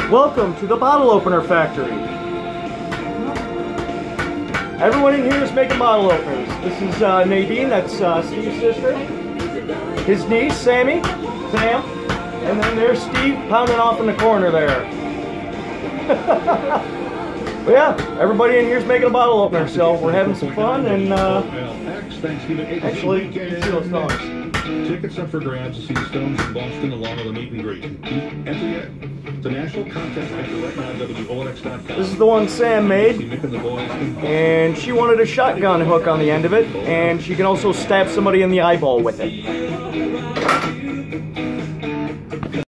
Welcome to the bottle opener factory. Everyone in here is making bottle openers. This is Nadine, that's Steve's sister. His niece, Sam, and then there's Steve pounding off in the corner there. But yeah, everybody in here is making a bottle opener, so we're having some fun and actually, you can see those songs. Tickets up for grabs to see the Stones in Boston along with a meet and greet. Enter yet. The national contest enter right now at WOLX.com. This is the one Sam made, and she wanted a shotgun hook on the end of it, and she can also stab somebody in the eyeball with it.